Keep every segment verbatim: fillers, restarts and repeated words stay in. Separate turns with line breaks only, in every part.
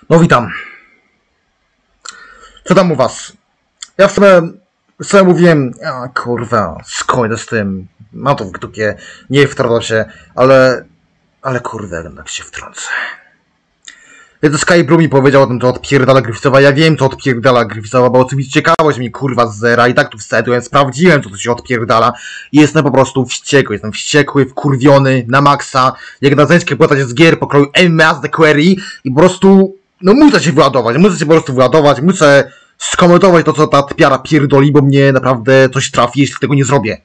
No witam. Co tam u was? Ja w sumie, sobie mówiłem, a kurwa, skończę z tym, mam to w dupie, nie wtrącę się, ale, ale kurwa, jednak się wtrącę. Więc Sky Blue mi powiedział o tym, co odpierdala Griffithowa. Ja wiem, co odpierdala Griffithowa, bo oczywiście ciekawość mi kurwa z zera i tak tu wstępem sprawdziłem, co tu się odpierdala i jestem po prostu wściekły, jestem wściekły, wkurwiony na maksa, jak na zęczkę płatać z gier pokroju M S The Query i po prostu, no muszę się wyładować, muszę się po prostu wyładować, muszę skomentować to, co ta tpiara pierdoli, bo mnie naprawdę coś trafi, jeśli tego nie zrobię.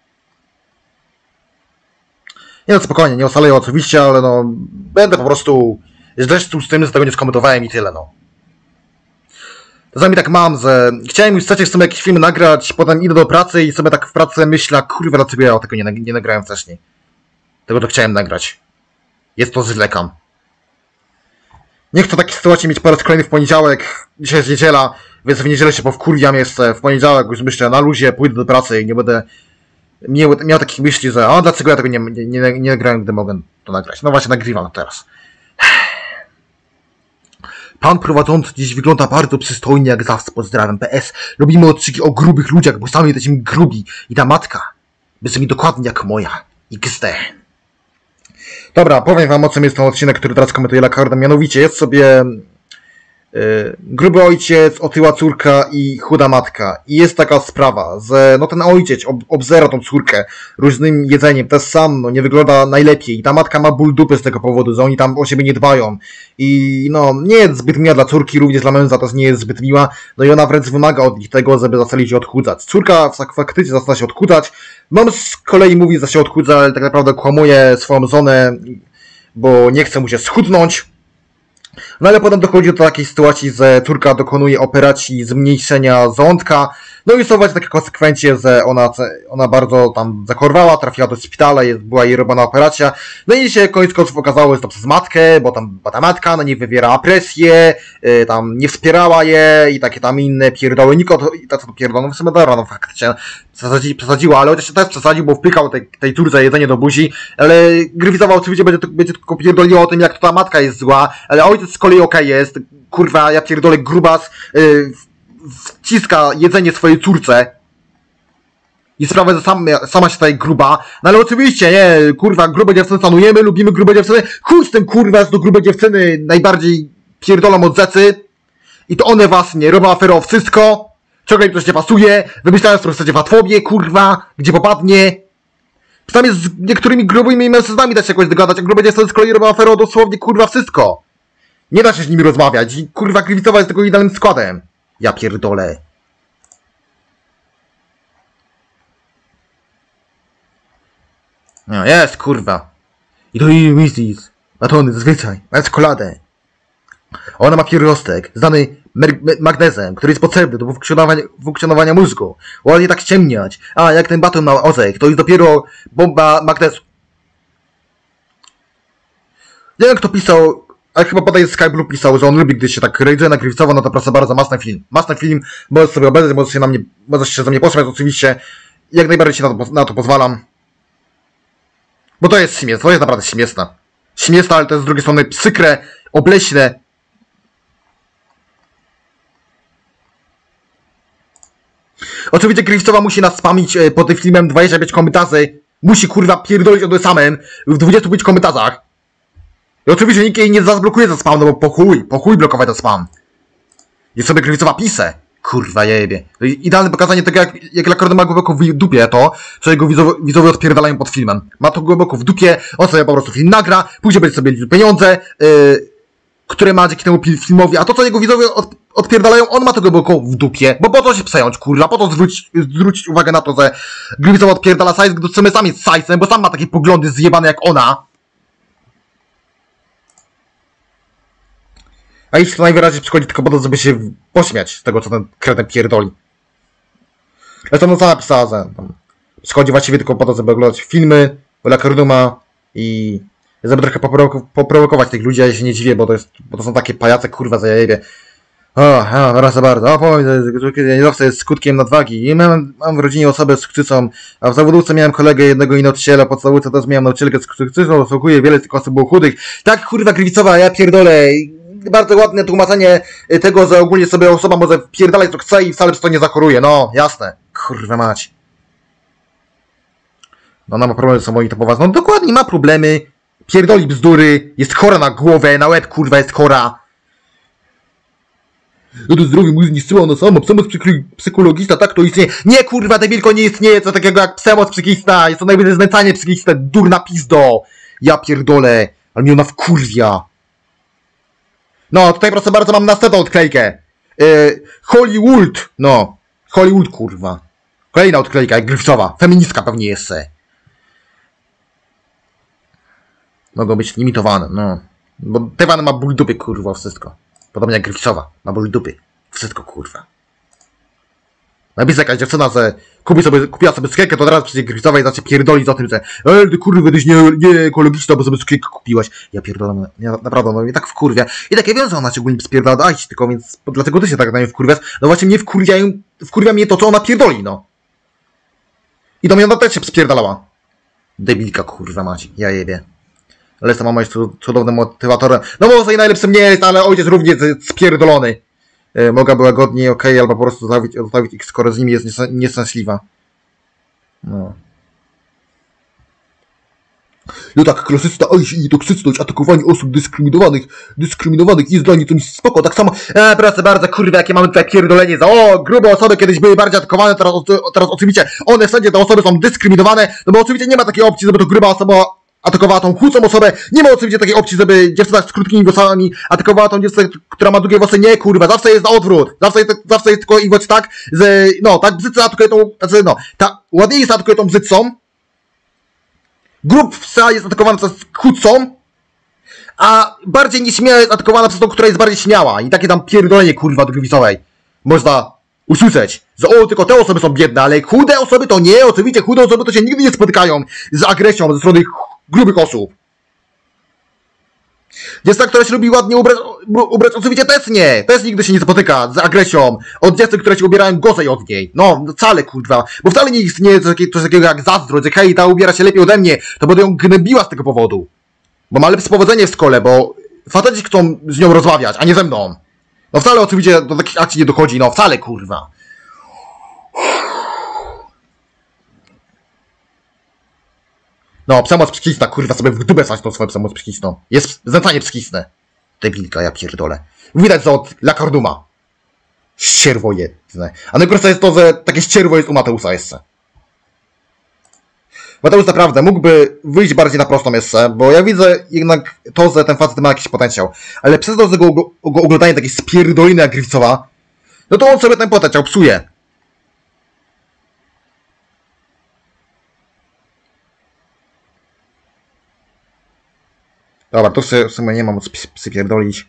Nie no, spokojnie, nie oszaleję oczywiście, ale no, będę po prostu zresztą z tym, że tego nie skomentowałem i tyle, no. Czasami tak mam, że chciałem już wcześniej sobie jakieś filmy nagrać, potem idę do pracy i sobie tak w pracy myślę, kurwa, dlaczego ja tego nie, nie nagrałem wcześniej. Tego to chciałem nagrać. Jest to zwlekam. Nie chcę takiej sytuacji mieć po raz kolejny w poniedziałek. Dzisiaj jest niedziela, więc w niedzielę się powkurwiam jeszcze. W poniedziałek już myślę na luzie, pójdę do pracy i nie będę miał, miał takich myśli, że a dlaczego ja tego nie, nie, nie, nie nagrałem, gdy mogę to nagrać. No właśnie, nagrywam teraz. Pan prowadzący dziś wygląda bardzo przystojnie, jak zawsze, pozdrawiam. P S. Robimy odcinki o grubych ludziach, bo sami jesteśmy grubi. I ta matka będzie mi dokładnie jak moja. X D. Dobra, powiem wam, o czym jest ten odcinek, który teraz komentuje Lakarda. Mianowicie jest sobie yy, gruby ojciec, otyła córka i chuda matka. I jest taka sprawa, że no ten ojciec ob obzera tą córkę różnym jedzeniem, też sam no, nie wygląda najlepiej. I ta matka ma ból dupy z tego powodu, że oni tam o siebie nie dbają. I no, nie jest zbyt miła dla córki, również dla męża też nie jest zbyt miła. No i ona wręcz wymaga od nich tego, żeby zaczęli się odchudzać. Córka faktycznie zaczyna się odchudzać. Mąż z kolei mówi, że się odchudza, ale tak naprawdę kłamuje swoją żonę, bo nie chce mu się schudnąć. No ale potem dochodzi do takiej sytuacji, że córka dokonuje operacji zmniejszenia żołądka. No i są właśnie takie konsekwencje, że ona, ona bardzo tam zachorowała, trafiła do szpitala, jest, była jej robiona operacja. No i się koniec końców okazało, że to przez matkę, bo tam bo ta matka na niej wywierała presję, yy, tam nie wspierała je i takie tam inne pierdoły. Niko i ta co to pierdolą, no w sumie dobra, no faktycznie przesadzi, przesadziła, ale chociaż też przesadził, bo wpykał tej, tej córce jedzenie do buzi, ale Griffithowa oczywiście będzie, będzie tylko pierdoliło o tym, jak to ta matka jest zła, ale ojciec z kolei okej okay jest, kurwa, ja pierdolę grubas, yy, wciska jedzenie swojej córce i sprawia, że sam, sama się staje gruba. No ale oczywiście, nie, kurwa, grube dziewczyny szanujemy, lubimy grube dziewczyny. Chuj z tym, kurwa, jest to grube dziewczyny najbardziej pierdolą od zecy. I to one was nie robią aferę o wszystko. Ciągle im coś nie pasuje. Wymyślają, że chcecie fatwobię, kurwa, gdzie popadnie. Przynajmniej z niektórymi grubymi mężczyznami da się jakoś dogadać, a grube dziewczyny z kolei robią aferę o dosłownie, kurwa, wszystko. Nie da się z nimi rozmawiać i kurwa Griffithowa jest tego idealnym składem. Ja pierdolę. No jest, kurwa. I to jej myśli, batony, zazwyczaj, na czekoladę. Ona ma pierwiostek, znany magnezem, który jest potrzebny do funkcjonowania, funkcjonowania mózgu. Ładnie tak ściemniać. A, jak ten baton ma ozek, to jest dopiero bomba magnezu. Nie wiem, kto pisał, ale chyba podaje Sky Blue pisał, że on lubi, gdy się tak rejduje na Griffithowa, no to proszę bardzo, masny film. Masny film, możesz sobie obejrzeć, możesz się na mnie, możesz się za mnie posłać, oczywiście. Jak najbardziej się na to, na to pozwalam. Bo to jest śmieszne, to jest naprawdę śmieszne. Śmieszne, ale to jest z drugiej strony przykre, obleśne. Oczywiście Griffithowa musi nas spamić e, pod tym filmem dwadzieścia pięć komentarzy. Musi kurwa pierdolić o tym samym w dwudziestu pięciu komentarzach. I oczywiście nikt jej nie zablokuje za spam, no bo po chuj, po chuj blokować ten spam. I sobie Griffithowa pisze. Kurwa jebie. Idealne pokazanie tego, jak, jak Lakarda ma głęboko w dupie to, że jego widzowie, widzowie odpierdalają pod filmem. Ma to głęboko w dupie, on sobie po prostu film nagra, później będzie sobie liczył pieniądze, yy, które ma dzięki temu filmowi, a to, co jego widzowie od, odpierdalają, on ma to głęboko w dupie. Bo po to się przejąć, kurwa, po to zwrócić, zwrócić uwagę na to, że Griffithowa odpierdala size, gdy chcemy sam jest size'em, bo sam ma takie poglądy zjebane jak ona. A jeśli to najwyraźniej przychodzi tylko po to, żeby się pośmiać z tego, co ten kretyn pierdoli. Zresztą no sama pisała, że tam przychodzi właściwie tylko po to, żeby oglądać filmy Lakardu ma i żeby trochę poprowok poprowokować tych ludzi, a ja się nie dziwię, bo to jest, bo to są takie pajace, kurwa, za jajebie. O, o, proszę bardzo, o, powiem, że nie zawsze jest skutkiem nadwagi. I mam, mam w rodzinie osobę z cukrzycą, a w zawodówce miałem kolegę jednego i nauczyciela, podstawówce też miałem nauczycielkę z cukrzycą, zasługuje wiele tych osób było chudych. Tak, kurwa, Griffithowa, ja pierdolę. bardzo ładne tłumaczenie tego, że ogólnie sobie osoba może wpierdalać co chce i wcale przez to nie zachoruje. No, jasne. Kurwa mać. No ona ma problemy z sobą i to poważne. No dokładnie, ma problemy. Pierdoli bzdury. Jest chora na głowę, na łeb, kurwa, jest chora. No to zdrowie mu zniszczyła ona sama. Przemoc psychologista, tak to istnieje. Nie, kurwa, debilko, nie istnieje co takiego jak przemoc psychiczna. Jest to najwyżej znęcanie psychiczne. Durna pizdo. Ja pierdolę. Ale mnie ona wkurwia. No, tutaj proszę bardzo mam następną odklejkę. Yy, Hollywood. No. Hollywood, kurwa. Kolejna odklejka, jak Gryfcowa. Feministka pewnie jest se. Mogą być limitowane, no. Bo Tewan ma ból dupy, kurwa, wszystko. Podobnie jak Gryfcowa. Ma ból dupy. Wszystko, kurwa. Napisać jakaś dziewczyna, że kupi sobie, kupiła sobie cukierkę, to teraz przyjdzie Gryfcowa i zacznie pierdolić o tym, że ej, ty kurwa, tyś nie, nie ekologiczna, bo sobie cukierkę kupiłaś. Ja pierdolę, ja, naprawdę, no mnie tak wkurwia. I tak ja wiem, że ona cię ogólnie spierdala do Aici, tylko więc dlatego ty się tak na nią wkurwiasz. No właśnie mnie wkurwiają, wkurwia mnie to, co ona pierdoli, no. I do mnie ona też się spierdalała. Debilka, kurwa macie, ja jebie. Ale ta mama jest cudownym motywatorem. No może i najlepszym nie jest, ale ojciec również spierdolony. E, mogła była godniej, okej, okay, albo po prostu zostawić, zostawić ich, skoro z nimi jest nieszczęśliwa. No. No tak, klasysta Aici i toksyczność, atakowanie osób dyskryminowanych, dyskryminowanych jest dla nich czymś spoko, tak samo, e, proszę bardzo, kurwa, jakie mamy tutaj pierdolenie za, o, grube osoby kiedyś były bardziej atakowane, teraz, teraz oczywiście one wszędzie te osoby są dyskryminowane, no bo oczywiście nie ma takiej opcji, żeby to gruba osoba atakowała tą chudzą osobę, nie ma oczywiście takiej opcji, żeby dziewczyna z krótkimi włosami atakowała tą dziewczynę, która ma długie włosy, nie, kurwa, zawsze jest na odwrót, zawsze jest, zawsze jest tylko i właśnie tak, że, no, tak bzyca atakuje tą, znaczy, no, ta ładniejsza atakuje tą bzycą, grubsza jest atakowana przez chudcą, a bardziej nieśmiała jest atakowana przez tą, która jest bardziej śmiała. I takie tam pierdolenie, kurwa, do Gryficowej można usłyszeć, że o, tylko te osoby są biedne, ale chude osoby to nie, oczywiście chude osoby to się nigdy nie spotykają z agresją ze strony grubych osób. Dziewczyna, która się lubi ładnie ubrać, ubrać, oczywiście też nie, też nigdy się nie spotyka z agresją od dziewczyn, które się ubierają gorzej od niej. No, wcale, kurwa, bo wcale nie istnieje coś takiego jak zazdrość, że hej, ta ubiera się lepiej ode mnie, to będę ją gnębiła z tego powodu. Bo ma lepsze powodzenie w szkole, bo faceci chcą z nią rozmawiać, a nie ze mną. No wcale oczywiście do takich akcji nie dochodzi, no wcale, kurwa. No, przemoc psychiczna, kurwa, sobie w dupę stać tą swoją przemoc psychiczną. Jest znęcanie psychiczne. Debilka, ja pierdolę. Widać, że od Lakarduma. Ścierwo jedne. A najgorsze jest to, że takie ścierwo jest u Mateusza jeszcze. Mateusz naprawdę mógłby wyjść bardziej na prostą jeszcze, bo ja widzę jednak to, że ten facet ma jakiś potencjał. Ale przez to, że go, go, go oglądanie takie spierdoliny jak Gryfcowa, no to on sobie ten potencjał psuje. Dobra, to w sumie nie mam co przypierdolić.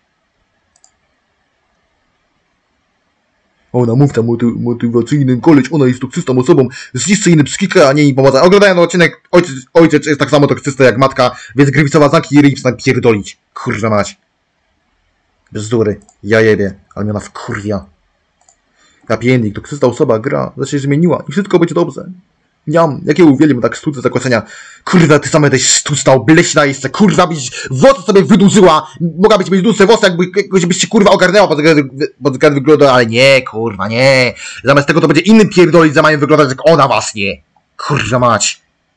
Ona mówca moty motywacyjny koleś, ona jest toksyczną osobą, zniszczy inny psychikę, a nie im pomoże. Oglądają odcinek, ojciec, ojciec jest tak samo toksyczny jak matka, więc Gryficowa znaki i ryj pierdolić. Kurwa mać. Bzdury. Ja jebie, ale mnie ona wkurwia. Happy ending, toksyczna osoba gra, że się zmieniła i wszystko będzie dobrze. Niam, jakie uwielbiam tak sztuce zakończenia. Kurwa, ty sama jesteś sztuczna, obleśna jeszcze, kurwa, byś włosy sobie wydłużyła. Mogłabyś mieć dłuższe włosy, jakby, jakbyś się kurwa ogarnęła pod względem wyglądu, ale nie, kurwa, nie. Zamiast tego to będzie innym pierdolić, że mają wyglądać jak ona właśnie. Kurwa mać.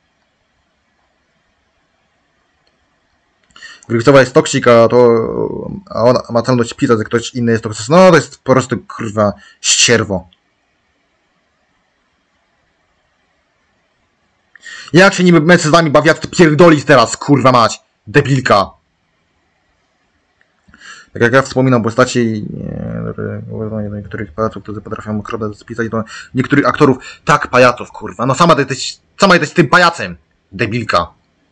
Gryfcowa jest toksik, a to, a ona ma celność pisać, że ktoś inny jest toksyczny. No to jest po prostu, kurwa, ścierwo. Jak się niby mężczyznami bawiać, to pierdolić teraz, kurwa mać. Debilka. Tak jak ja wspominam postaci nie, niektórych pajaców, którzy potrafią okropnie spisać do niektórych aktorów. Tak, pajaców, kurwa. No sama jesteś, sama jesteś tym pajacem. Debilka.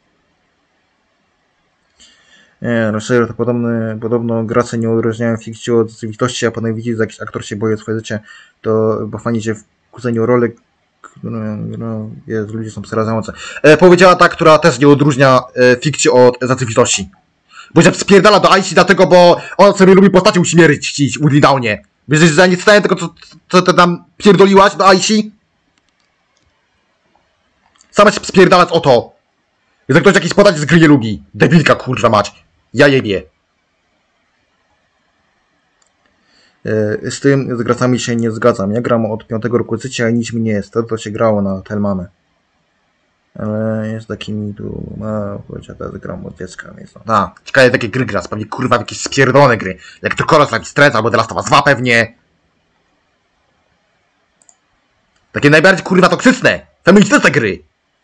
Nie, no serio, to podobne, podobno gracze nie odróżniają fikcji od rzeczywistości, a potem widzieć, że jakiś aktor się boi o swoje życie, to bo fani się w kłóceniu rolek. No, no, jest, ludzie są przerażające. E, powiedziała ta, która też nie odróżnia e, fikcji od rzeczywistości. Bo się spierdala do Aici dlatego, bo on sobie lubi postacią uśmiercić w Woodley Downie. Wiesz, że ja nie czytałem tego, co, co ty tam pierdoliłaś do Aici? Sama się spierdalać o to. Że ktoś jakiś postaci z gry nie lubi. Debilka, kurwa mać. Ja jebie. Yy, z tym, z gracami się nie zgadzam. Ja gram od piątego roku życia i nic mi nie jest. To, to się grało na Telmamę. Ale jest takimi tu... No, chodź, ja teraz gram od dziecka, więc no. A, ciekawe jakie gry gra, pewnie kurwa jakieś spierdolone gry. Jak to Kolos, jakiś Stres, albo The Last of Us dwa pewnie. Takie najbardziej kurwa toksyczne, feministyczne gry.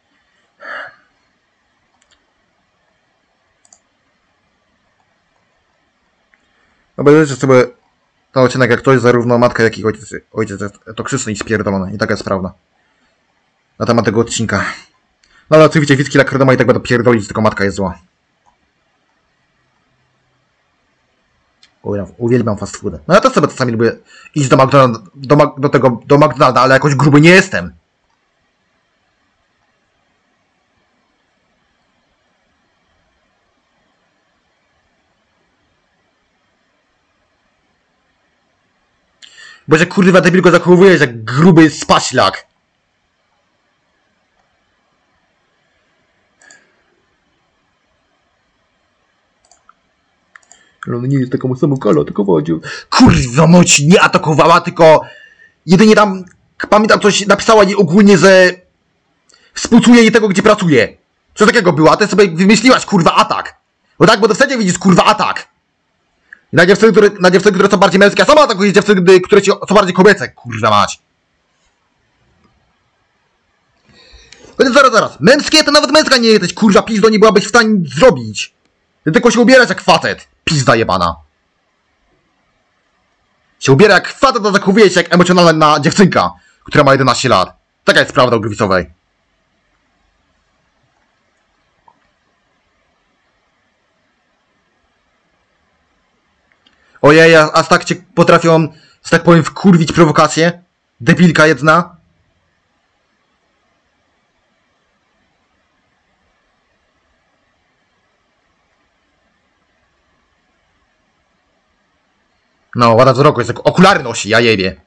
Obejrzyjcie sobie ten odcinek, jak ktoś, zarówno matka, jak i ojciec, ojciec jest toksyczny i spierdolony. I taka jest prawda. Na temat tego odcinka. No ale oczywiście Witki Lakrdoma i tak będą pierdolić, tylko matka jest zła. Uwielbiam fast foody. No ja też sobie czasami lubię iść do McDonalda, do, do tego, do McDonalda, ale jakoś gruby nie jestem. Bo że kurwa debil go zachowujesz jak gruby spaślak. Ale ona nie jest taką samą Kalą, tylko wodził. Kurwa moć nie atakowała, tylko jedynie tam, pamiętam coś napisała jej ogólnie, że współczuję jej tego, gdzie pracuje. Coś takiego było, a ty sobie wymyśliłaś kurwa atak. Bo tak, bo to wtedy widzisz kurwa atak. I na dziewczyny, które, na dziewczyny, które są bardziej męskie, a sama atakuje dziewczyny, które ci, są bardziej kobiece, kurwa mać. Więc zaraz, zaraz, męskie to nawet męska nie jesteś, kurwa pizdo, nie byłabyś w stanie nic zrobić. Ty tylko się ubierasz jak facet, pizda jebana. Się ubiera jak facet, a zachowuje się jak emocjonalna dziewczynka, która ma jedenaście lat. Taka jest prawda o Gryfisowej. Ojej, a, a tak cię potrafią, że tak powiem, wkurwić prowokacje? Debilka jedna. No, ładna wzroku, jest jak okulary nosi, ja jebie.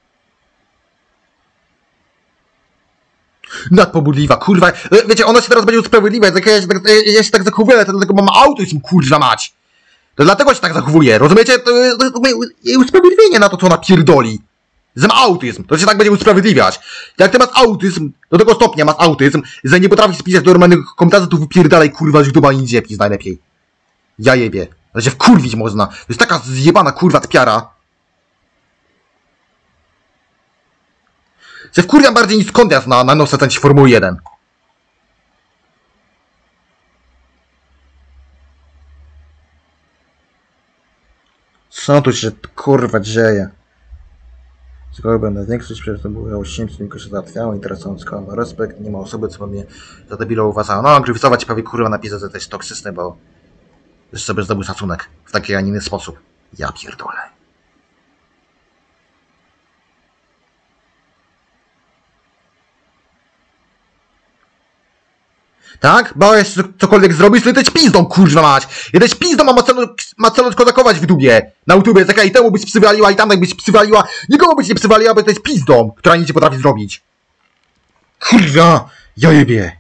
Nadpobudliwa, kurwa. Wiecie, ona się teraz będzie usprawiedliwa, jak ja się tak, ja się tak zachowuję, to dlatego mam autyzm, kurwa mać. To dlatego się tak zachowuje, rozumiecie? To jest jej usprawiedliwienie na to, co ona pierdoli. Że ma autyzm, to się tak będzie usprawiedliwiać. Jak ty masz autyzm, do tego stopnia masz autyzm, że nie potrafisz spisać do normalnych komentarzy, to wypierdalaj, kurwa, że chyba nie pis najlepiej. Ja jebie. Ale się wkurwić można. To jest taka zjebana, kurwa, tpiara. Się wkurwiam bardziej niż Kondias na, na nosę ten Formuły jeden. Co tu się, kurwa, dzieje? Skoro będę większość, przecież to było osiemset, tylko się załatwiało, interesując kogo respekt, nie ma osoby, co mnie za debila uważała. No, Gryfisowa ci powie, kurwa, napisać, że to jest toksyczny, bo już sobie zdobył szacunek w taki, a nie inny sposób. Ja pierdolę. Tak? Bałeś się cokolwiek zrobić, to jesteś pizdą, kurwa mać! Jesteś pizdą, a ma celu, ma celu kozakować w dubie. Na YouTubie, jest taka i temu byś przywaliła, i tam byś przywaliła. Nikomu byś nie przywaliła, bo jesteś pizdą, która nic nie potrafi zrobić. Kurwa, ja jebie.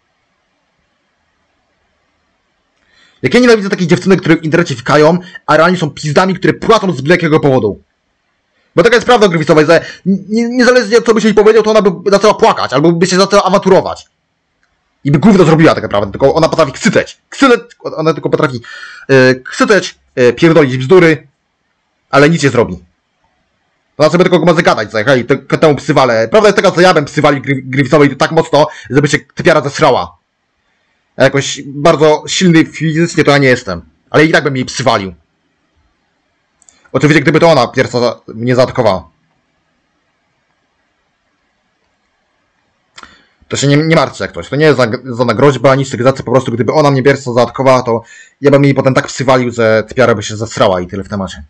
Jak ja nienawidzę takich dziewczynek, które w internecie fikają, a realnie są pizdami, które płacą z byle jakiego powodu. Bo taka jest prawda Gryfisowej, że niezależnie od co byś jej powiedział, to ona by zaczęła płakać, albo by się zaczęła awanturować. I by gówno zrobiła tak naprawdę, tylko ona potrafi ksyteć. Ksyteć, ona tylko potrafi yy, ksyteć, yy, pierdolić bzdury, ale nic nie zrobi. Ona sobie tylko ma zagadać, że hej, te, temu psywale. Prawda jest taka, że ja bym psywali Gryfisowej tak mocno, żeby się typiara zesrała. A jakoś bardzo silny fizycznie to ja nie jestem. Ale i tak bym jej psywalił. Oczywiście gdyby to ona pierwsza za, mnie zaatakowała. To się nie, nie martwcie jak ktoś. To nie jest żadna groźba, nic cywilizacji, po prostu gdyby ona mnie pierwsza zaatakowała, to ja bym jej potem tak psywalił, że typiara by się zesrała i tyle w temacie.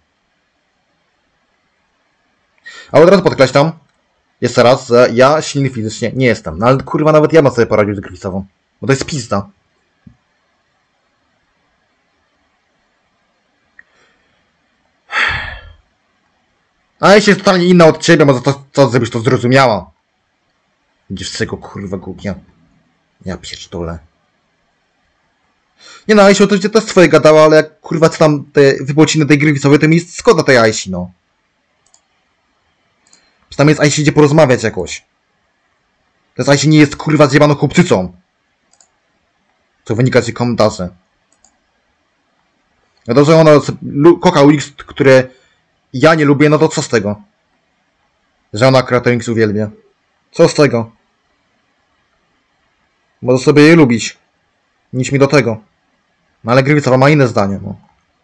A od razu podkreślam, jeszcze raz, że ja silny fizycznie nie jestem. No ale kurwa nawet ja bym sobie poradził z Gryfisową. Bo to jest pizda. A jeśli jest totalnie inna od ciebie, może to, to żebyś to zrozumiała. Dziewczego kurwa głupia. Ja pierdolę. Nie no, Aisha to to swoje gadała, ale jak kurwa co tam te wypłaciny tej Gryfisowej, to mi jest szkoda tej Aishi, no. tam jest Aishi idzie porozmawiać jakoś. To jest Aishi nie jest kurwa zjebaną chłopcycą. Co wynika z jej komentarzy. No to, że ona kocha Wings, które ja nie lubię, no to co z tego? Że ona akurat Wings uwielbia. Co z tego? Może sobie je lubić. Nic mi do tego. No ale Grywicowa ma inne zdanie, no.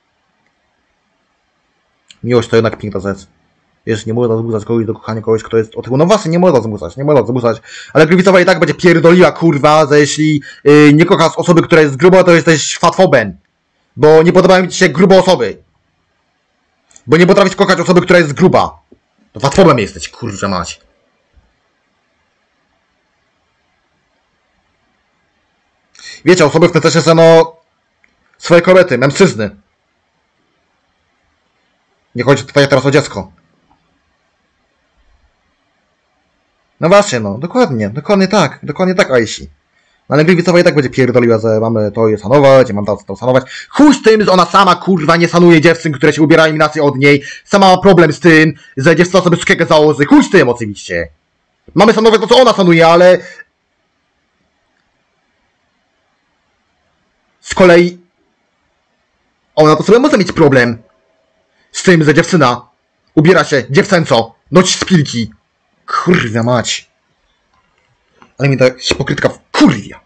Miłość to jednak piękna rzecz. Wiesz, nie można zmuszać kogoś do kochania kogoś, kto jest od tyłu. No właśnie, nie można zmuszać, nie można zmuszać. Ale Grywicowa i tak będzie pierdoliła, kurwa, że jeśli yy, nie kochasz osoby, która jest gruba, to jesteś fatfobem. Bo nie podobają ci się grube osoby. Bo nie potrafisz kochać osoby, która jest gruba. To fatfobem jesteś, kurwa mać. Wiecie, osoby w tym też są, no, swoje kobiety, mężczyzny. Nie chodzi tutaj teraz o dziecko. No właśnie, no, dokładnie, dokładnie tak, dokładnie tak, Aishi. No ale Grywicowa i tak będzie pierdoliła, że mamy to je szanować, ja mam to, to szanować. Chuj z tym, że ona sama, kurwa, nie szanuje dziewczyn, które się ubierają inaczej od niej. Sama ma problem z tym, że dziewczyna sobie sukienkę założy. Chuj z tym, oczywiście. Mamy szanować to, co ona szanuje, ale... Z kolei... Ona to sobie może mieć problem z tym, że dziewczyna ubiera się dziewczęco, noci spilki. Kurwa mać. Ale mi ta hipokrytka wkurwia.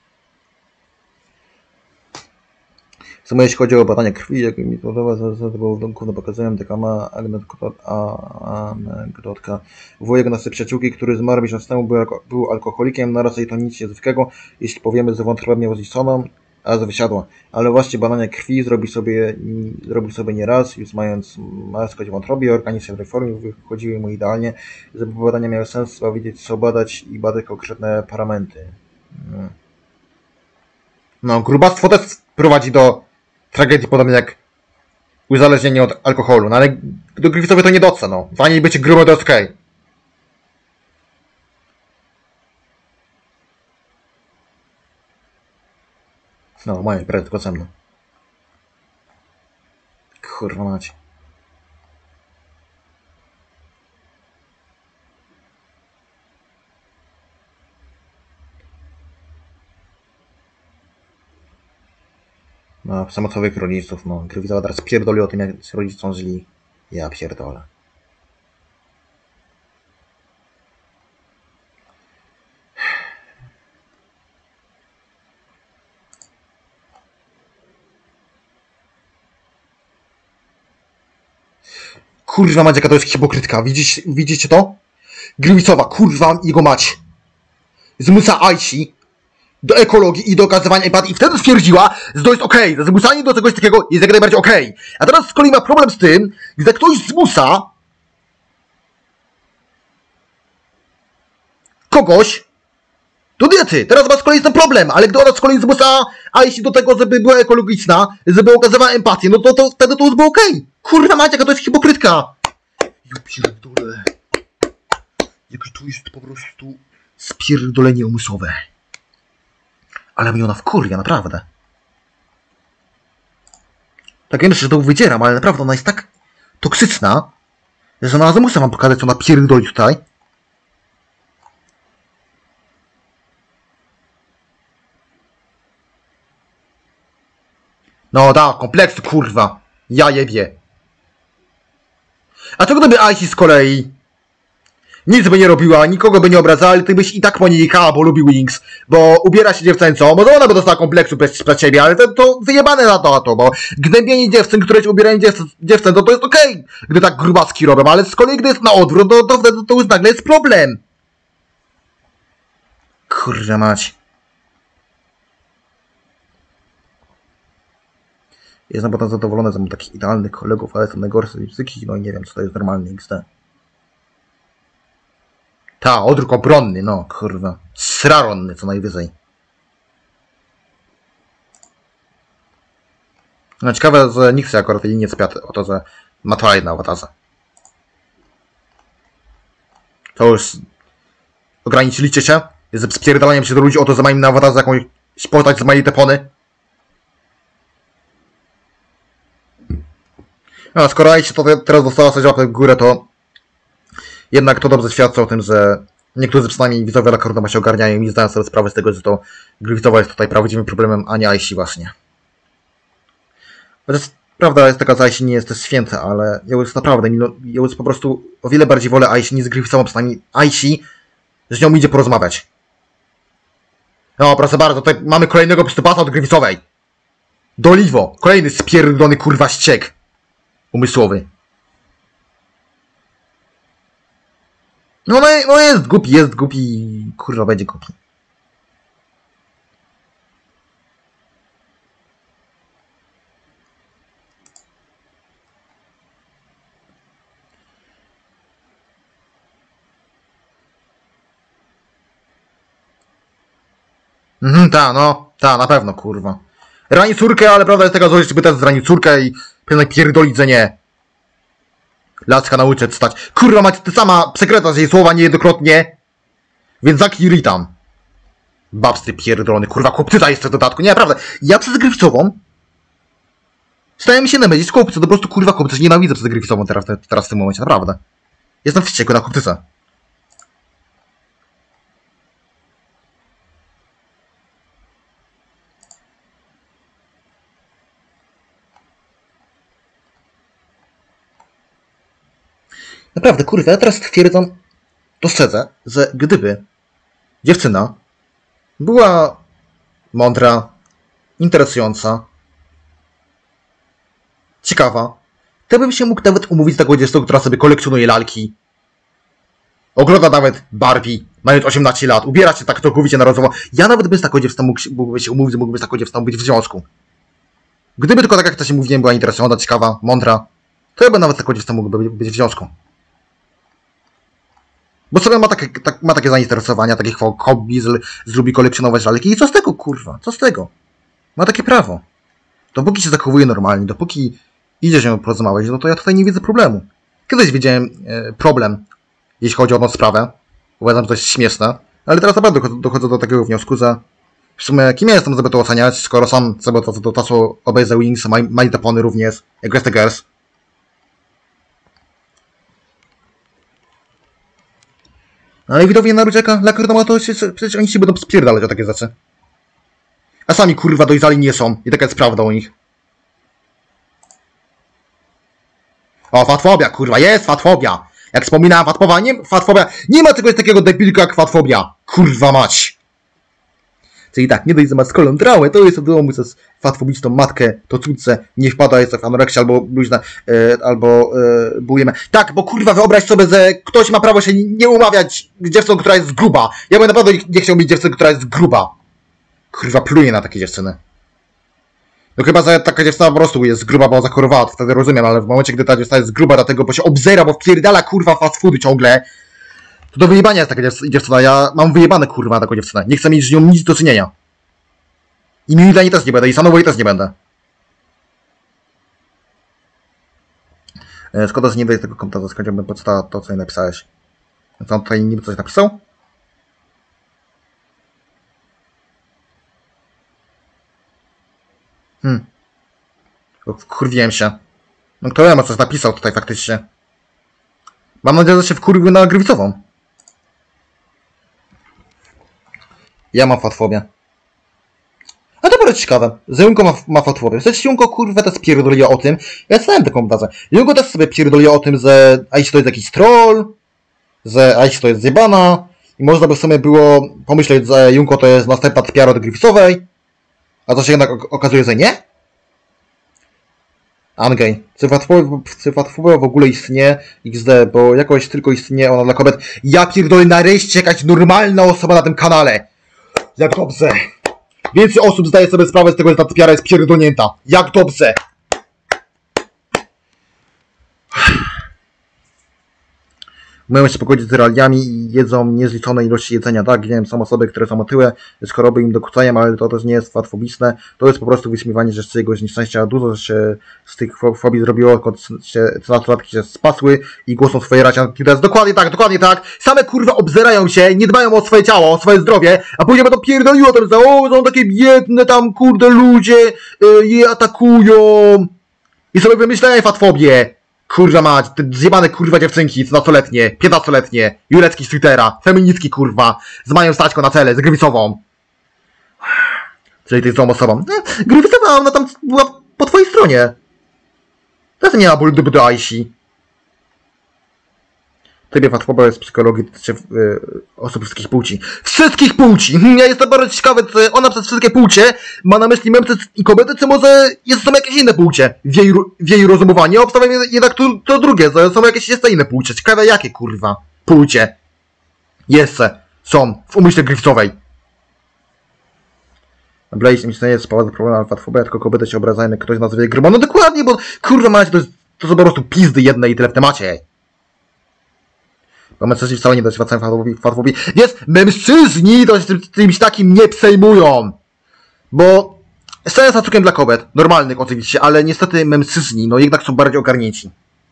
Samo jeśli chodzi o badania krwi, jak mi podoba, to było głównie pokazują, taka ma anegdotka. Wujek naszej przyjaciółki, który zmarł miesiąc temu, był, alko był alkoholikiem, naraz jej to nic niezwykłego, jeśli powiemy, że wątroba miała zniszczoną, a że wysiadła. Ale właśnie badania krwi zrobił sobie, zrobił sobie nie raz, już mając maskę w wątrobie, organizm w reformie, wychodziły mu idealnie. Żeby badania miały sens, trzeba wiedzieć, co badać i badać konkretne paramenty. No, no grubactwo też prowadzi do tragedii, podobnie jak uzależnienie od alkoholu. No ale do Grywicowej to nie doca, no. Fajnie bycie grubo, to jest okej. Okay. No, moja impreza tylko ze mną. Kurwa macie. No, samochowych rodziców, no. Grywicowa teraz pierdoli o tym, jak rodzice są źli. Ja pierdolę. Kurwa mać, jaka to jest hipokrytka. Widzicie, widzicie to? Grywicowa, kurwa jego mać. Zmusza Aishi do ekologii i do okazywania empatii i wtedy stwierdziła, że to jest okej, okay, że zmuszanie do czegoś takiego jest jak najbardziej okej. Okay. A teraz z kolei ma problem z tym, gdy ktoś zmusza kogoś do diety. Teraz ma z kolei ten problem, ale gdy ona z kolei zmusza Aishi do tego, żeby była ekologiczna, żeby okazywała empatię, no to, to wtedy to już było okej. Okay. Kurwa macie, jaka to jest hipokrytka. Ja pierdolę. Jakie to jest po prostu spierdolenie umysłowe. Ale mnie ona wkurwia, naprawdę. Tak wiem, że to wydzieram, ale naprawdę ona jest tak toksyczna, że na razie muszę wam pokazać, co ona pierdoli tutaj. No da, kompleks, kurwa. Ja jebie. A co gdyby Aishi z kolei nic by nie robiła, nikogo by nie obrażała, ale ty byś i tak po niej jechała, bo lubi Wings, bo ubiera się dziewczęco, może ona by dostała kompleksu bez, bez ciebie, ale to, to wyjebane na to, to, bo gnębienie dziewczyn, które się ubierają dziew, dziewczęco, to jest okej, okay, gdy tak grubacki robią, ale z kolei gdy jest na odwrót, to, to wtedy to już nagle jest problem. Kurwa mać. Jestem potem zadowolony, że mam takich idealnych kolegów, ale jestem najgorszy z muzyki, no i nie wiem, co to jest normalny X D. Ta, odruch obronny, no, kurwa. Sraronny, co najwyżej. No ciekawe, że nikt się akurat nie spiatł o to, że ma to jedna awatarza. To już ograniczyliście się z spierdalaniem się do ludzi o to, że mają na awatarze jakąś postać z mojej tepony. No, skoro Aishi to teraz dostała sobie łapę w górę, to Jednak to dobrze świadczy o tym, że niektórzy przynajmniej widzowie Lakordoma się ogarniają i zdają sobie sprawę z tego, że to Griffithowa jest tutaj prawdziwym problemem, a nie Aishi właśnie. Chociaż prawda jest taka, że Aishi nie jest też święta, ale ja już naprawdę, ja już po prostu o wiele bardziej wolę Aishi niż z Griffithową, przynajmniej Aishi, że z nią idzie porozmawiać. No, proszę bardzo, tutaj mamy kolejnego psychopata od Griffithowej. Doliwo, kolejny spierdolony kurwa ściek umysłowy. No, no, no jest głupi, jest głupi, kurwa będzie głupi. Mhm, ta, no, ta, na pewno, kurwa. Rani córkę, ale prawda jest taka, że by też zranił córkę i pewnie pierdolić, że nie. Laska nauczy stać. Kurwa, macie ty sama przekręcasz jej słowa niejednokrotnie. Więc zakij tam. Babsty pierdolony, kurwa, chłopcyta jeszcze w dodatku. Nie, naprawdę. Ja przez Griffithową staję mi się na myśli, chłopcy, to po prostu kurwa chłopcy. Nienawidzę przez Griffithową teraz, teraz w tym momencie, naprawdę. Jestem wściekły na chłopcyca. Naprawdę, kurwa, ja teraz stwierdzam, dostrzedzę, że gdyby dziewczyna była mądra, interesująca, ciekawa, to bym się mógł nawet umówić z taką dziewczyną, która sobie kolekcjonuje lalki, ogląda nawet Barbie, mając osiemnaście lat, ubiera się tak całkowicie narodowo. Ja nawet bym z taką dziewczyną mógł, mógłbym się umówić, mógłbym z taką dziewczyną być w związku. Gdyby tylko tak jak wcześniej mówiłem, była interesująca, ciekawa, mądra, to ja bym nawet z taką dziewczyną mógłby być w związku. Bo sobie ma takie, tak, ma takie zainteresowania, takie hobby, lubi kolekcjonować lalki. I co z tego, kurwa? Co z tego? Ma takie prawo. Dopóki się zachowuje normalnie, dopóki idzie się porozmawiać, no to ja tutaj nie widzę problemu. Kiedyś widziałem e, problem, jeśli chodzi o tą sprawę. Uważam, że to jest śmieszne. Ale teraz naprawdę dochodzę do takiego wniosku, że w sumie kim ja jestem, żeby to oceniać, skoro sam sobie to, to, to czasu obejrzę Wings, My The Pony również, jak The Girls. Ale widowie Naruciaka, Lakordoma, to się, przecież oni się będą spierdalać o takie rzeczy. A sami kurwa dojrzali nie są. I taka jest prawda o nich. O, fatfobia, kurwa, jest fatfobia. Jak wspominałem, fatfobia, nie, fatfobia, nie ma czegoś takiego debilka jak fatfobia. Kurwa mać. Czyli tak, nie dość, że ma skolą traumę, to jest od domu przez fatfobiczną matkę, to córce nie wpada, jest w anoreksję albo bluźna, e, albo e, bujemy. Tak, bo kurwa wyobraź sobie, że ktoś ma prawo się nie umawiać z dziewczyną, która jest gruba. Ja bym naprawdę nie chciał mieć dziewczyny, która jest gruba. Kurwa, pluję na takie dziewczyny. No chyba, że taka dziewczyna po prostu jest gruba, bo zachorowała, to wtedy rozumiem, ale w momencie, gdy ta dziewczyna jest gruba, dlatego, bo się obzera, bo wpierdala kurwa fast foody ciągle, to do wyjebania jest taka dziewczyna. Ja mam wyjebane kurwa na taką dziewczynę. Nie chcę mieć z nią nic do czynienia. I mi dla niej też nie będę, i Sanowej też nie będę. E, szkoda, że nie daję tego komentarza, skończyłbym podstawę to, co mi napisałeś. Co on tutaj niby coś napisał? Hmm. Wkurwiłem się. No kto ja ma coś napisał tutaj faktycznie. Mam nadzieję, że się wkurwił na Griffithową. Ja mam fatfobię. A to bardzo ciekawe. Że Junko ma, ma fatfobię. Przecież Junko kurwa też pierdoliła o tym. Ja znałem taką komentarze. Junko też sobie pierdoliła o tym, że Aishi to jest jakiś troll, że Aishi to jest zjebana. I można by w sumie było pomyśleć, że Junko to jest następna tpiara od Griffithowej. A to się jednak okazuje, że nie? Angej. Czy fatfobia w ogóle istnieje? X D, bo jakoś tylko istnieje ona dla kobiet. Ja pierdolę, nareszcie jakaś normalna osoba na tym kanale. Jak dobrze. Więcej osób zdaje sobie sprawę z tego, że ta tpiara jest pierdolnięta. Jak dobrze. Mają się pogodzić z realiami i jedzą niezliczone ilości jedzenia. Tak, wiem, są osoby, które są otyłe, że choroby im dokuczają, ale to też nie jest fatfobiczne. To jest po prostu wyśmiewanie się z czyjegoś nieszczęścia. Dużo się z tych fobii zrobiło, odkąd się nastolatki się spasły i głosą swoje racia. Dokładnie tak, dokładnie tak. Same kurwa obzerają się, nie dbają o swoje ciało, o swoje zdrowie, a później będą pierdoliło tam, że o, są takie biedne tam kurde ludzie, yy, je atakują. I sobie wymyślają fatfobię. Kurwa mać, te zjebane kurwa dziewczynki, trzynastoletnie, piętnastoletnie, Jurecki z Twittera, feministki kurwa, z Mają Staćko na czele, z Grywisową. Czyli tej złą osobą. Nie, Grywisowa, ona tam była po twojej stronie. To nie ma ból do do Aisi. Tobie fatwoba jest psychologii dotyczy yy, osób wszystkich płci. Wszystkich płci! Ja jestem bardzo ciekawy, czy ona przez wszystkie płcie ma na myśli mężczyzn i kobiety, czy może jest, są jakieś inne płcie w jej, w jej rozumowaniu. Obstawiam jednak to, to drugie, że są jakieś jeszcze inne płcie. Ciekawe jakie kurwa płcie jeszcze są w umyśle Grywicowej. Blaze mi to nie jest z powodu problemu fatwobia, tylko kobiety się obrazają, jak ktoś nazwie grymą. No dokładnie, bo kurwa macie, to, jest, to są po prostu pizdy jedne i tyle w temacie. Bo mężczyźni wcale nie doświadczają fatwobii. Jest, mężczyźni to się czymś takim nie przejmują. Bo z całym szacunkiem dla kobiet, normalnych oczywiście, ale niestety mężczyźni, no jednak są bardziej ogarnięci.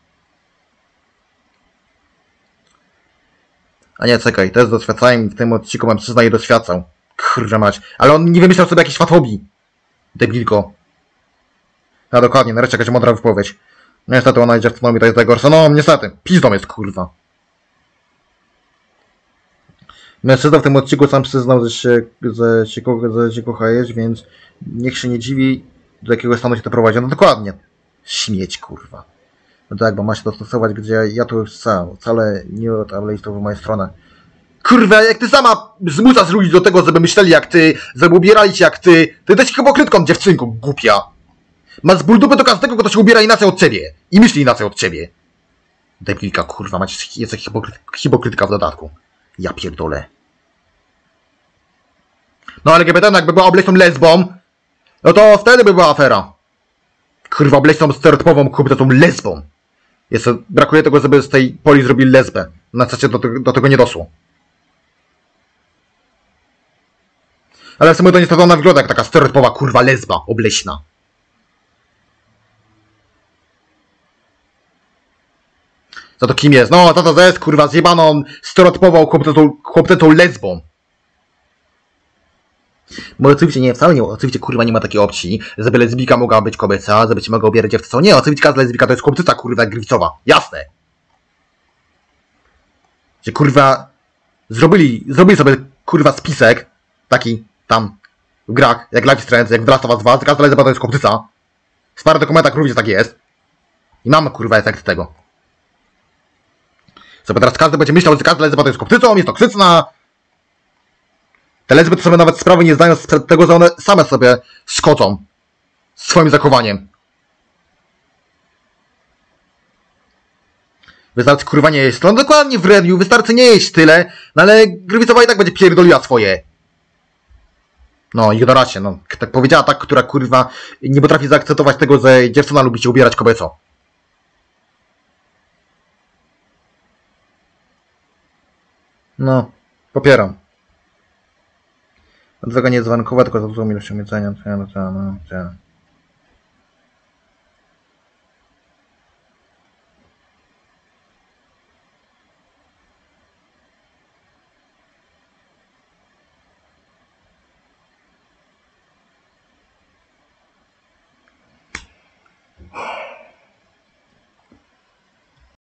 A nie, czekaj, też doświadczają i w tym odcinku mężczyzna je doświadczał. Kurwa mać, ale on nie wymyślał sobie jakiejś fatwobii. Debilko. No dokładnie, nareszcie jakaś mądra wypowiedź. No niestety ona idzie w tną i to jest najgorsze. No niestety, pizdą jest kurwa. Mężczyzna w tym odcinku sam przyznał, że się, że się, że się kocha jeść, więc niech się nie dziwi, do jakiego stanu się to prowadzi. No dokładnie. Śmieć, kurwa. No tak, bo ma się dostosować, gdzie ja tu chcę. Wcale nie ale to w moją stronę. Kurwa, jak ty sama zmuszasz ludzi do tego, żeby myśleli jak ty, żeby ubierali się jak ty, ty jesteś hipokrytką, dziewczynką, głupia. Masz ból dupy do każdego, kto się ubiera inaczej od ciebie. I myśli inaczej od ciebie. Debilka, kurwa, macie, jesteś hipokryt, hipokrytka w dodatku. Ja pierdolę. No L G B T, no jakby była obleśną lesbą, no to wtedy by była afera. Kurwa, obleśną stereotypową kobietą lesbą. Jest, brakuje tego, żeby z tej poli zrobili lesbę. Na szczęście do, do tego nie doszło. Ale w sumie to niestety ona wygląda jak taka stereotypowa kurwa lesba obleśna. Za to kim jest? No, to to jest kurwa zjebaną stereotypową chłopcetą lesbą. Bo oczywiście nie, wcale nie, oczywiście kurwa nie ma takiej opcji, żeby lesbika mogła być kobieca, żeby ci mogła ubierać dziewczycą. Nie, oczywiście każda lesbika to jest chłopcyca kurwa jak Grywicowa. Jasne. Że kurwa zrobili, zrobili sobie kurwa spisek, taki tam w grach, jak Life is Strange, jak w The Last of Us dwa, każda lesbika to jest chłopcyca. W parę dokumentach również tak jest. I mamy kurwa efekt tego. Sobie teraz każdy będzie myślał, że każda lesbika to jest chłopcycą, jest toksyczna. Te lesby to sobie nawet sprawy nie zdają z tego, że one same sobie szkodzą swoim zachowaniem. Wystarczy kurwa nie jeść. No dokładnie w review, wystarczy nie jeść tyle, no ale Grywicowa i tak będzie pierdoliła swoje. No, ignoracie, no. Tak powiedziała ta, która kurwa nie potrafi zaakceptować tego, że dziewczyna lubi się ubierać kobieco. No, popieram. Dlatego nie jest dzwonkowa, tylko za dużą ilością jedzenia. No,